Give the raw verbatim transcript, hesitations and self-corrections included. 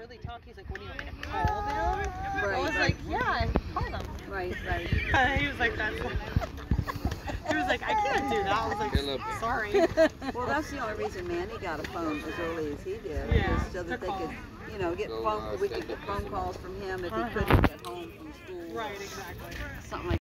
really talk. He's like, what do you want me to call them? Right, I was right. like, yeah, call them. Right, right. And he was like, that's. He was like, I can't do that. I was like, sorry. Well, that's the only reason Manny got a phone as early as he did, Yeah, was so that they call. could, you know, get So, phone. uh, We send could get it phone to calls from him if Uh-huh. he couldn't get home from school. Right, exactly. Something like